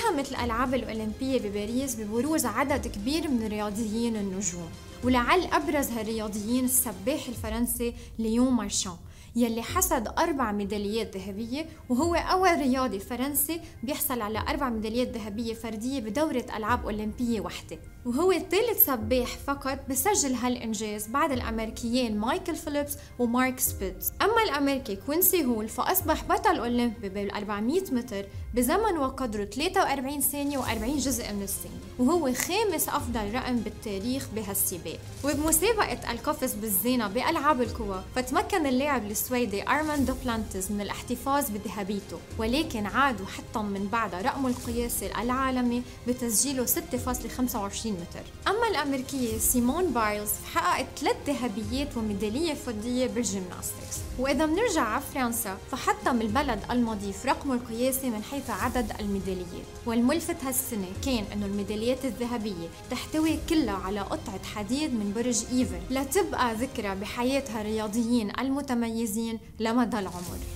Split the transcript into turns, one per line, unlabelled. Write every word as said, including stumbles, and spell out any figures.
ساهمت الألعاب الأولمبية بباريس ببروز عدد كبير من الرياضيين النجوم، ولعل أبرز هالرياضيين السباح الفرنسي ليون مارشان يلي حصد أربع ميداليات ذهبية، وهو أول رياضي فرنسي بيحصل على أربع ميداليات ذهبية فردية بدورة ألعاب أولمبية وحدة، وهو ثالث سباح فقط بسجل هالإنجاز بعد الأمريكيين مايكل فيليبس ومارك سبيتز. أما الأمريكي كوينسي هول فأصبح بطل أولمبي بال أربعمية متر بزمن وقدره ثلاثة وأربعين ثانية وأربعين جزء من الثانية، وهو خامس أفضل رقم بالتاريخ بهالسباق. وبمسابقة القفز بالزينة بألعاب القوى فتمكن اللاعب السويدي أرماند دوبلانتيز من الاحتفاظ بذهبيته، ولكن عاد وحطم من بعدها رقمه القياسي العالمي بتسجيله ستة فاصلة خمسة وعشرين متر. أما الأمريكية سيمون بايلز حققت ثلاث ذهبيات وميدالية فضية بالجيمناستكس. وإذا بنرجع على فرنسا فحطم البلد المضيف رقمه القياسي من حيث عدد الميداليات، والملفت هالسنة كان إنه الميداليات الذهبية تحتوي كلها على قطعة حديد من برج إيفل لتبقى ذكرى بحياة هالرياضيين المتميزين لمدى العمر.